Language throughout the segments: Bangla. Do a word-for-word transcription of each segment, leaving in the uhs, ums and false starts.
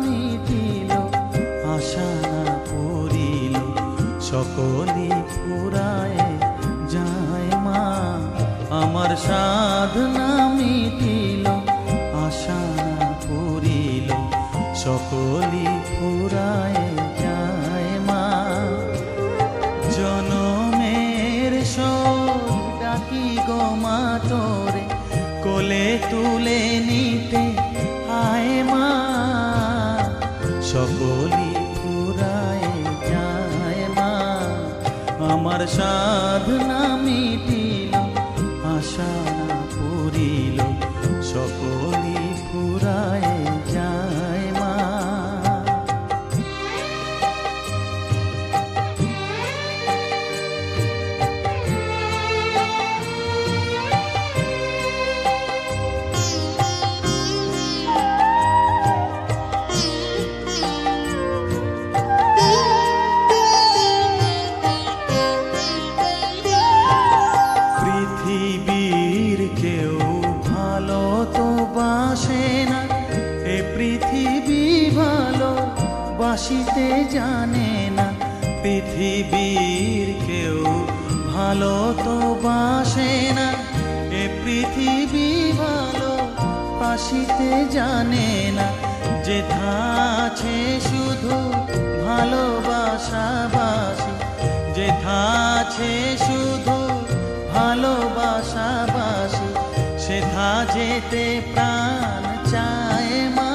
মিটিল, আশা না পুরিল, সকলই ফুরায় যায় মা। আমার সাধনা মিটিল, আশা না পুরিল, সকলই ফুরায় যায় মা। জনমের শোক ডাকি গো মা তোরে, কোলে তুলে নিতে আয় মা। সকলই ফুরায় যায় মা। আমার সাধনা মিটিল, আশা না পুরিল, সকলই ফুরায় যায় মা। পৃথিবীর কেউ ভালো তো বাসে না, এ পৃথিবী ভালো বাসিতে জানে না। পৃথিবীর কেউ ভালো তো বাসে না, এ পৃথিবী ভালো বাসিতে জানে না। যেথা আছে শুধু ভালোবাসাবাসি, যেথা আছে শুধু ভালোবাসাবাসি, সেথা যেতে প্রাণ চায় মা।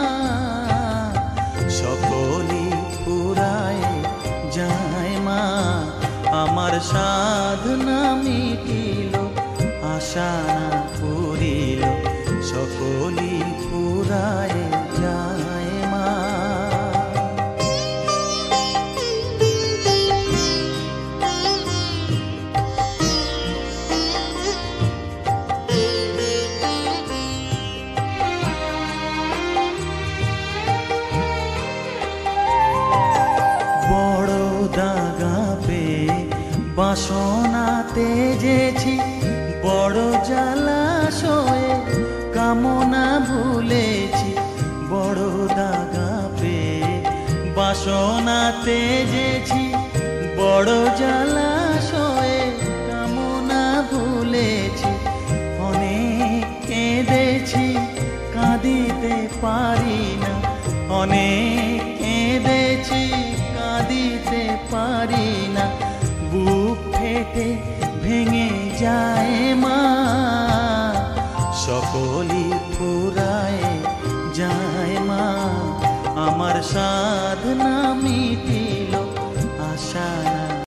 সকলই ফুরায় যায় মা। আমার সাধনা মিটিল, আশা না পুরিল, সকলই ফুরায় যায় মা। বড় দাগা পেয়ে বাসনা তেজেছি, বড় জলাশয়ে কামনা ভুলেছি। বড় দাগা পেয়ে বাসনা তেজেছি, বড় জলাশয়ে কামনা ভুলেছি। অনেক কেঁদেছি কাঁদিতে পারি না, অনেক কেঁদেছি কাঁদিতে পারি না। বুক ফেটে ভেঙে যায় মা। সকলই ফুরায় যায় মা। আমার সাধনা মিটিল, আশা